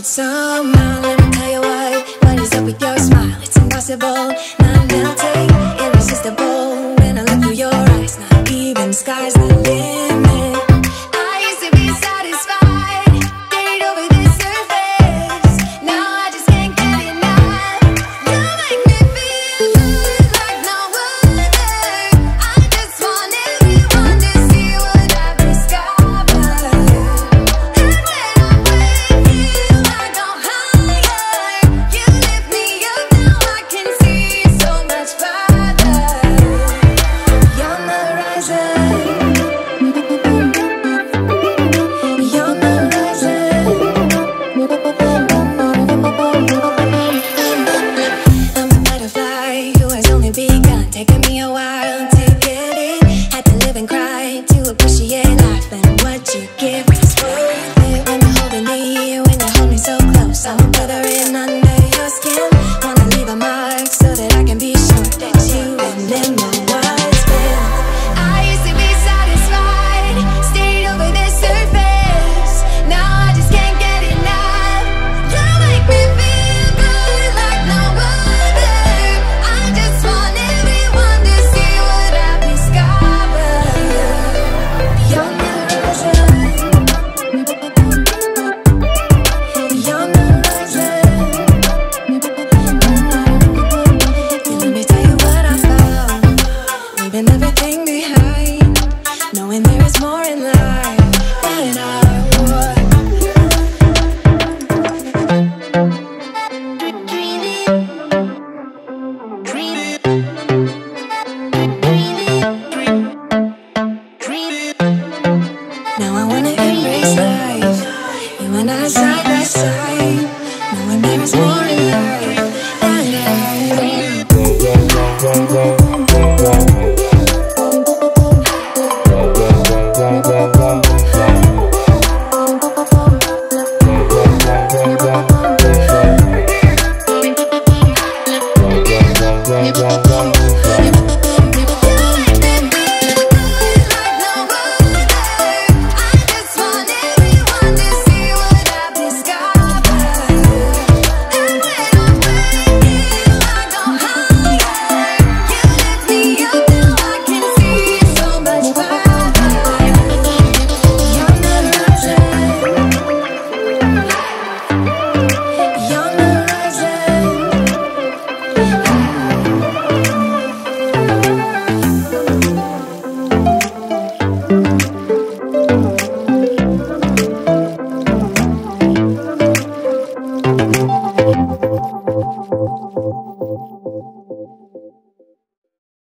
So now let me tell you what is up with your smile? It's impossible, not melting, irresistible. When I look through your eyes, not even sky's the limit. I used to be satisfied, stayed over the surface. Now I just can't get enough. You make me feel good like no other. I just want everyone to see what I've discovered. And when I'm with you, I go higher. You lift me up, now I can see so much farther. You're on the horizon. You're on the horizon. I'm a butterfly who has only begun, taking me a while to get it. Had to live and cry to appreciate life and what you give is worth it. When you're holding me, when you hold me so close, I'm a brother in under your skin. Wanna leave a mark so that I can be sure that you remember what's been. I used to be satisfied, stayed over the surface. Now I just can't get enough. You make me feel good like no other. I just want everyone to see what I've discovered. You're on the horizon. You're on the horizon. Let me tell you what I found. Leaving everything behind, knowing there is more in life than I want. Now I wanna embrace life, you and I side by side, knowing there is more in life